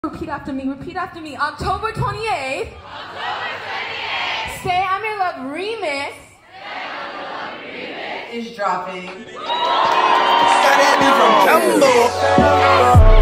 Repeat after me, repeat after me. October 28th. Say I'm in Love remix. Is dropping. Got that me from Jumbo.